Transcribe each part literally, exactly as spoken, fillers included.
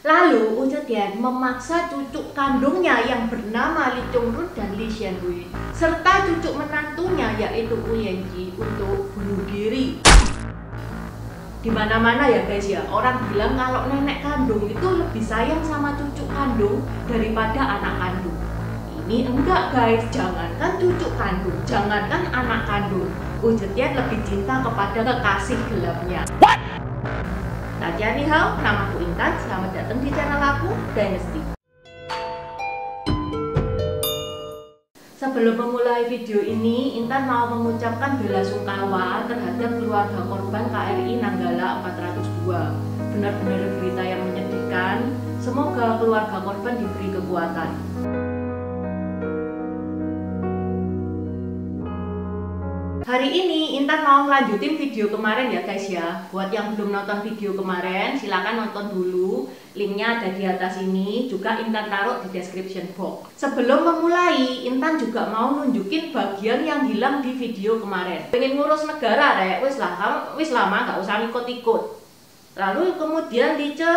Lalu Wu Zetian memaksa cucu kandungnya yang bernama Li Chongrun dan Li Xianhui serta cucu menantunya yaitu Wu Yanji untuk bunuh diri. Di mana-mana ya guys ya, orang bilang kalau nenek kandung itu lebih sayang sama cucu kandung daripada anak kandung. Ini enggak guys, jangankan cucu kandung, jangankan anak kandung, Wu Zetian lebih cinta kepada kekasih gelapnya. What? Dajian ni hao, namaku Intan, selamat datang di channel aku, Dynasty. Sebelum memulai video ini, Intan mau mengucapkan bela sungkawa terhadap keluarga korban K R I Nanggala empat nol dua. Benar-benar berita yang menyedihkan, semoga keluarga korban diberi kekuatan. Hari ini Intan mau lanjutin video kemarin ya guys ya. Buat yang belum nonton video kemarin, silakan nonton dulu. Linknya ada di atas ini, juga Intan taruh di description box. Sebelum memulai, Intan juga mau nunjukin bagian yang hilang di video kemarin. Pengen ngurus negara deh, wis lah, kamu wis lama gak usah ikut-ikut. Lalu kemudian Lice,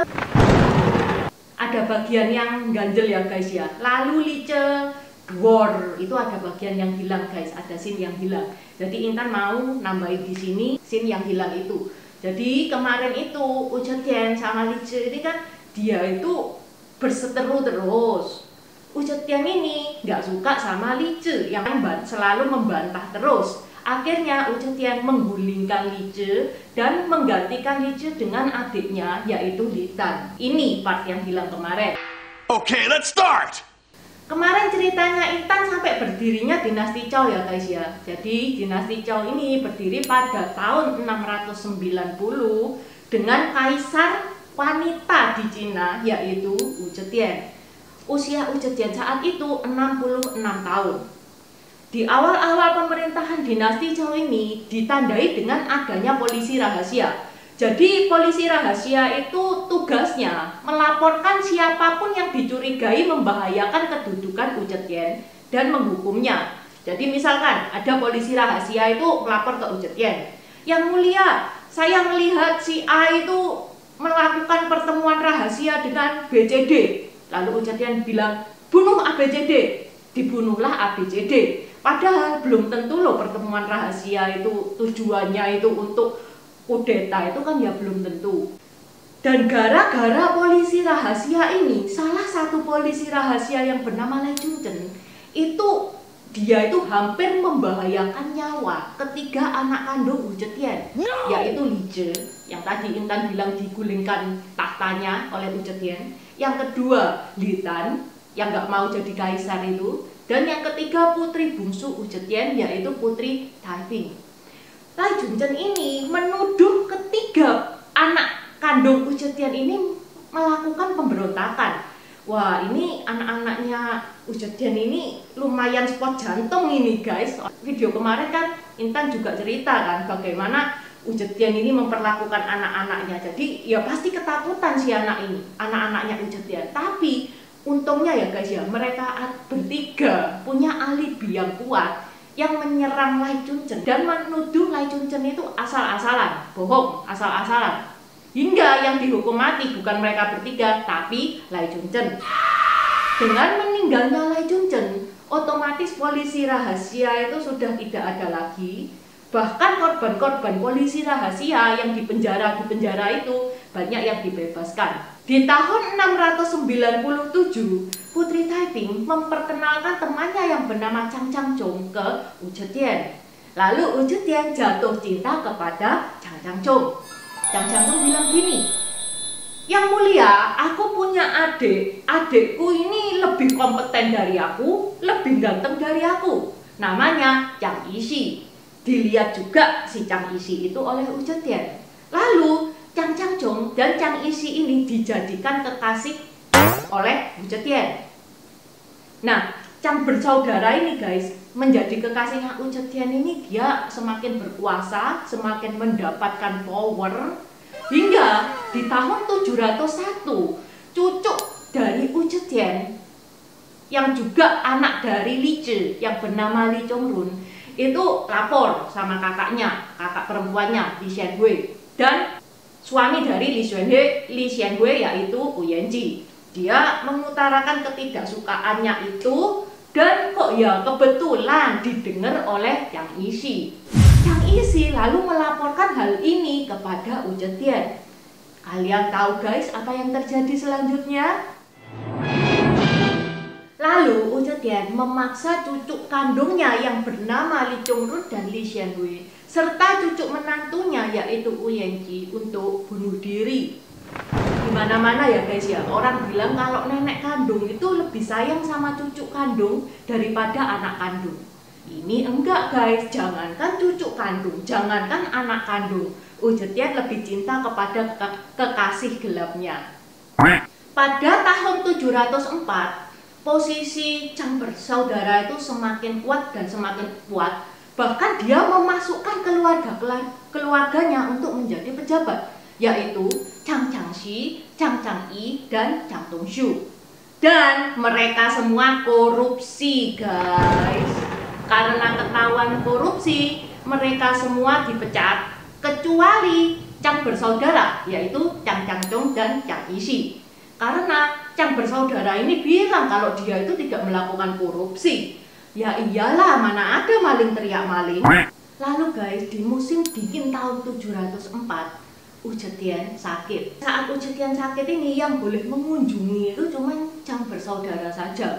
ada bagian yang ganjel ya guys ya. Lalu Lice war, itu ada bagian yang hilang guys, ada scene yang hilang. Jadi Intan mau nambahin di sini scene yang hilang itu. Jadi kemarin itu Wu Zetian sama Lice ini kan dia itu berseteru terus. Wu Zetian ini nggak suka sama Lice yang selalu membantah terus. Akhirnya Wu Zetian menggulingkan Lice dan menggantikan Lice dengan adiknya yaitu Li Tan. Ini part yang hilang kemarin. Okay, let's start. Kemarin ceritanya Intan sampai berdirinya dinasti Zhou ya guys ya. Jadi dinasti Zhou ini berdiri pada tahun enam ratus sembilan puluh dengan kaisar wanita di Cina yaitu Wu Zetian. Usia Wu Zetian saat itu enam puluh enam tahun. Di awal-awal pemerintahan dinasti Zhou ini ditandai dengan adanya polisi rahasia. Jadi polisi rahasia itu tugasnya melaporkan siapapun yang dicurigai membahayakan kedudukan Wu Zetian dan menghukumnya. Jadi misalkan ada polisi rahasia itu melapor ke Wu Zetian, "Yang mulia, saya melihat si A itu melakukan pertemuan rahasia dengan B C D." Lalu Wu Zetian bilang, "Bunuh A B C D." Dibunuhlah A B C D. Padahal belum tentu loh pertemuan rahasia itu tujuannya itu untuk kudeta, itu kan ya belum tentu. Dan gara-gara polisi rahasia ini, salah satu polisi rahasia yang bernama Lai Chunchen itu dia itu hampir membahayakan nyawa ketiga anak kandung Wu Zetian, yaitu Lice yang tadi Intan bilang digulingkan tahtanya oleh Wu Zetian, yang kedua Li Tan yang nggak mau jadi kaisar itu, dan yang ketiga putri bungsu Wu Zetian yaitu Putri Taiping. Lai Chunchen ini menuduh ketiga anak kandung Wu Zetian ini melakukan pemberontakan. Wah, ini anak-anaknya Wu Zetian ini lumayan spot jantung ini guys. Video kemarin kan Intan juga cerita kan bagaimana Wu Zetian ini memperlakukan anak-anaknya. Jadi ya pasti ketakutan si anak ini, anak-anaknya Wu Zetian. Tapi untungnya ya guys ya, mereka bertiga punya alibi yang kuat yang menyerang Lai Chunchen dan menuduh Lai Chunchen itu asal-asalan, bohong, asal-asalan. Hingga yang dihukum mati bukan mereka bertiga, tapi Lai Chunchen. Dengan meninggalnya Lai Chunchen, otomatis polisi rahasia itu sudah tidak ada lagi. Bahkan korban-korban polisi rahasia yang dipenjara di penjara itu banyak yang dibebaskan. Di tahun enam ratus sembilan puluh tujuh, Putri Taiping memperkenalkan temannya yang bernama Chang Changchong ke Wu Zetian. Lalu Wu Zetian jatuh cinta kepada Chang Changchong. Chang Changchong bilang gini, "Yang mulia, aku punya adik. Adikku ini lebih kompeten dari aku, lebih ganteng dari aku. Namanya Chang Yishi." Dilihat juga si Chang Yishi itu oleh Wu Zetian. Lalu Chang Changchong dan Chang Yishi ini dijadikan kekasih oleh Wu Zetian. Nah, Chang bersaudara ini guys, menjadi kekasihnya Wu Zetian ini dia semakin berkuasa, semakin mendapatkan power, hingga di tahun tujuh ratus satu, cucu dari Wu Zetian yang juga anak dari Lice yang bernama Li Chongrun itu lapor sama kakaknya, kakak perempuannya Li Xianhui, dan suami dari Li Xianhui, Li Xianhui yaitu Wu Yanji. Dia mengutarakan ketidaksukaannya itu, dan kok ya kebetulan didengar oleh Yang Yishi. Yang Yishi lalu melaporkan hal ini kepada Wu Zetian. Kalian tahu guys apa yang terjadi selanjutnya? Lalu Wu Zetian memaksa cucu kandungnya yang bernama Li Chongrun dan Li Xianhui serta cucu menantunya yaitu Wu Yanji untuk bunuh diri. Dimana-mana ya guys ya, orang bilang kalau nenek kandung itu lebih sayang sama cucu kandung daripada anak kandung. Ini enggak guys, jangankan cucu kandung, jangankan anak kandung, Wu Zetian lebih cinta kepada ke kekasih gelapnya. Pada tahun tujuh ratus empat, posisi Chang bersaudara itu semakin kuat dan semakin kuat. Bahkan dia memasukkan keluarga keluarganya untuk menjadi pejabat, yaitu Chang Changxi, Chang Changyi, dan Chang Tongshu. Dan mereka semua korupsi guys. Karena ketahuan korupsi, mereka semua dipecat, kecuali Chang bersaudara, yaitu Chang Changchong dan Chang Yishi. Karena Chang bersaudara ini bilang kalau dia itu tidak melakukan korupsi. Ya iyalah, mana ada maling teriak maling. Lalu guys, di musim dingin tahun tujuh ratus empat, Wu Zetian sakit. Saat Wu Zetian sakit ini yang boleh mengunjungi itu cuma Chang bersaudara saja.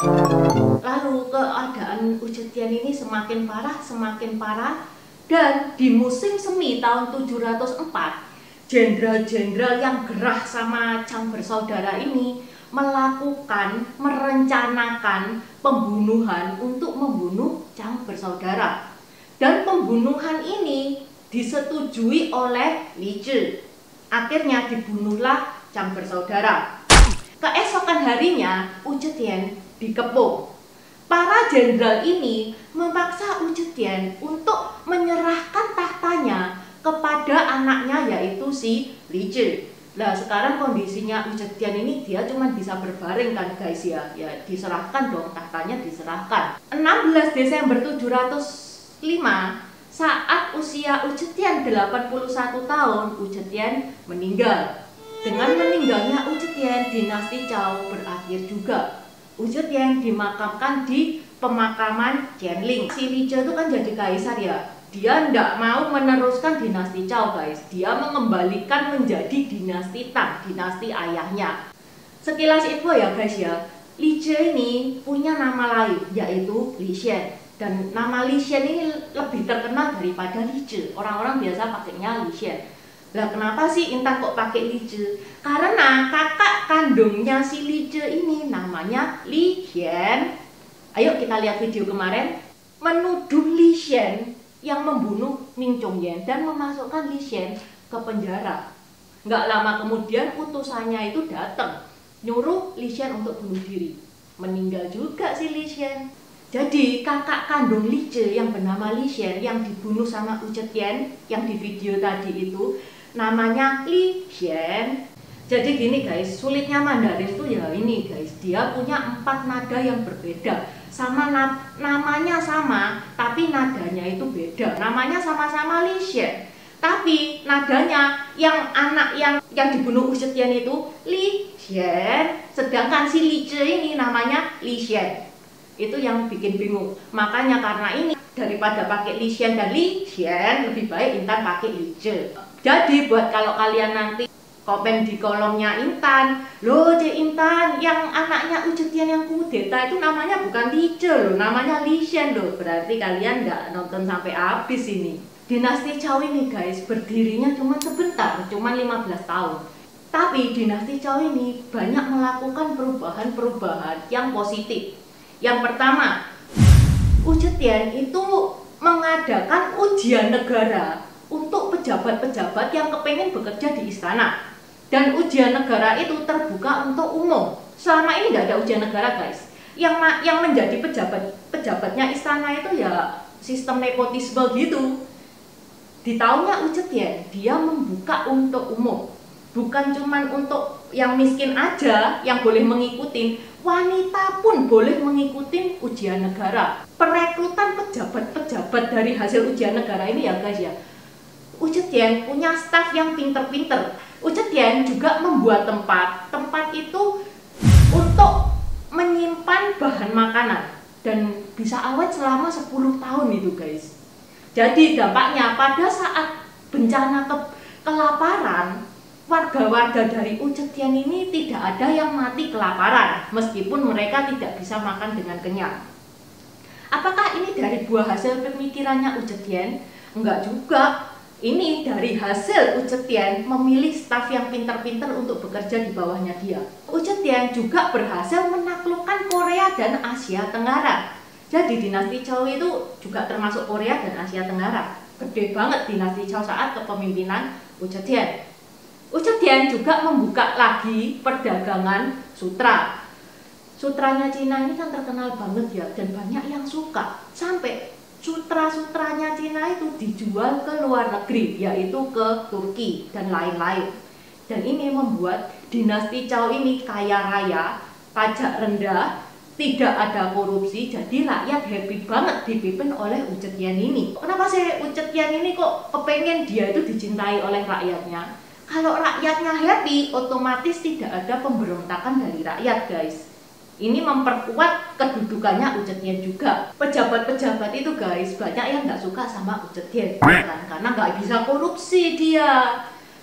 Lalu keadaan Wu Zetian ini semakin parah, semakin parah. Dan di musim semi tahun tujuh ratus empat, jenderal-jenderal yang gerah sama Chang bersaudara ini melakukan, merencanakan pembunuhan untuk membunuh Chang bersaudara. Dan pembunuhan ini disetujui oleh Li Zhi. Akhirnya dibunuhlah Chang bersaudara. Keesokan harinya, Wu Zetian dikepung. Para jenderal ini memaksa Wu Zetian untuk menyerahkan tahtanya kepada anaknya yaitu si Li Zhi. Nah sekarang kondisinya Wu Zetian ini dia cuma bisa berbaring kan guys ya. Ya diserahkan dong, tahtanya diserahkan. enam belas Desember tujuh ratus lima, saat usia Wu Zetian delapan puluh satu tahun, Wu Zetian meninggal. Dengan meninggalnya Wu Zetian, dinasti Zhao berakhir juga. Wu Zetian dimakamkan di pemakaman Jianling. Si Li Zhi itu kan jadi kaisar ya. Dia tidak mau meneruskan dinasti Zhao guys. Dia mengembalikan menjadi dinasti Tang, dinasti ayahnya. Sekilas info ya guys ya, Li Zhi ini punya nama lain yaitu Li Xian. Dan nama Li Xian ini lebih terkenal daripada Li Zhi. Orang-orang biasa pakainya Li Xian. Lah kenapa sih Intan kok pakai Li Zhi? Karena kakak kandungnya si Li Zhi ini namanya Li Xian. Ayo kita lihat video kemarin, menuduh Li Xian yang membunuh Ming Chongyan dan memasukkan Li Xian ke penjara. Nggak lama kemudian utusannya itu datang nyuruh Li Xian untuk bunuh diri. Meninggal juga si Li Xian. Jadi kakak kandung Li Zhi yang bernama Li Xian yang dibunuh sama Wu Zetian yang di video tadi itu namanya Li Xian. Jadi gini guys, sulitnya Mandarin itu ya ini guys, dia punya empat nada yang berbeda. Sama na namanya sama, tapi nadanya itu beda. Namanya sama-sama Li Xian, tapi nadanya yang anak yang yang dibunuh Wu Zetian itu Li Xian, sedangkan si Li Zhi ini namanya Li Xian. Itu yang bikin bingung. Makanya karena ini daripada pakai Li Xian dan Li Xian, lebih baik Intan pakai Li Zhi. Jadi buat kalau kalian nanti komen di kolomnya Intan, loh Cik Intan, yang anaknya Wu Zetian yang kudeta itu namanya bukan Li Zhi loh, namanya Li Xian loh. Berarti kalian nggak nonton sampai habis ini. Dinasti Zhao ini guys, berdirinya cuma sebentar, cuma lima belas tahun. Tapi dinasti Zhao ini banyak melakukan perubahan-perubahan yang positif. Yang pertama, Wu Zetian itu mengadakan ujian negara untuk pejabat-pejabat yang kepengen bekerja di istana. Dan ujian negara itu terbuka untuk umum. Selama ini nggak ada ujian negara guys. Yang yang menjadi pejabat pejabatnya istana itu ya sistem nepotisme gitu. Di tahunnya Wu Zetian dia membuka untuk umum. Bukan cuman untuk yang miskin aja yang boleh mengikuti, wanita pun boleh mengikuti ujian negara. Perekrutan pejabat-pejabat dari hasil ujian negara ini ya guys ya, Wu Zetian punya staf yang pinter-pinter. Ucetian juga membuat tempat. Tempat itu untuk menyimpan bahan makanan dan bisa awet selama sepuluh tahun itu guys. Jadi dampaknya pada saat bencana ke kelaparan, warga-warga dari Ucetian ini tidak ada yang mati kelaparan meskipun mereka tidak bisa makan dengan kenyang. Apakah ini dari buah hasil pemikirannya Ucetian? Enggak juga. Ini dari hasil Ucetian memilih staf yang pintar-pintar untuk bekerja di bawahnya dia. Ucetian juga berhasil menaklukkan Korea dan Asia Tenggara. Jadi dinasti Chow itu juga termasuk Korea dan Asia Tenggara. Gede banget dinasti Chow saat kepemimpinan Ucetian. Ucetian juga membuka lagi perdagangan sutra. Sutranya Cina ini kan terkenal banget ya, dan banyak yang suka. Sampai sutra-sutranya Cina itu dijual ke luar negeri, yaitu ke Turki dan lain-lain. Dan ini membuat dinasti Chow ini kaya raya, pajak rendah, tidak ada korupsi, jadi rakyat happy banget dipimpin oleh Ucetian ini. Kenapa sih Ucetian ini kok kepengen dia itu dicintai oleh rakyatnya? Kalau rakyatnya happy, otomatis tidak ada pemberontakan dari rakyat guys. Ini memperkuat kedudukannya Ucetian juga. Pejabat-pejabat itu guys, banyak yang nggak suka sama Ucetian kan? Karena nggak bisa korupsi dia.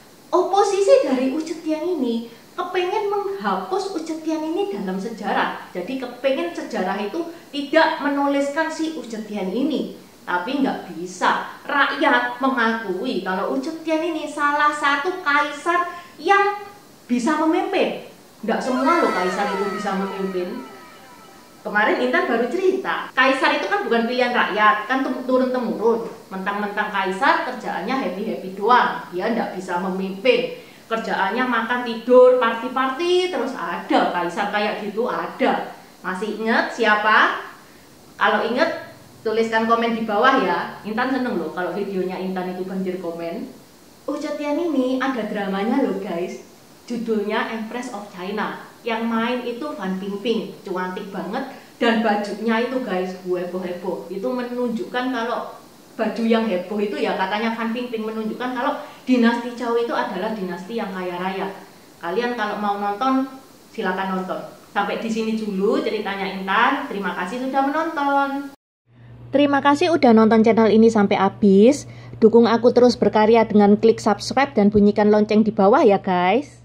Oposisi dari Ucetian ini kepengen menghapus Ucetian ini dalam sejarah. Jadi kepengen sejarah itu tidak menuliskan si Ucetian ini. Tapi nggak bisa. Rakyat mengakui kalau Ucetian ini salah satu kaisar yang bisa memimpin. Nggak semua loh kaisar itu bisa memimpin. Kemarin Intan baru cerita, kaisar itu kan bukan pilihan rakyat, kan turun-temurun. Mentang-mentang kaisar kerjaannya happy-happy doang. Dia nggak bisa memimpin. Kerjaannya makan, tidur, party-party, terus ada kaisar kayak gitu, ada. Masih ingat siapa? Kalau ingat, tuliskan komen di bawah ya. Intan seneng loh kalau videonya Intan itu banjir komen. Ucetian ini ada dramanya loh guys. Judulnya Empress of China. Yang main itu Fan Bingbing, cantik banget. Dan bajunya itu guys, heboh-heboh. Itu menunjukkan kalau baju yang heboh itu ya katanya Fan Bingbing menunjukkan kalau dinasti Chow itu adalah dinasti yang kaya raya. Kalian kalau mau nonton, silakan nonton. Sampai di sini dulu ceritanya Intan. Terima kasih sudah menonton. Terima kasih udah nonton channel ini sampai habis. Dukung aku terus berkarya dengan klik subscribe dan bunyikan lonceng di bawah ya guys.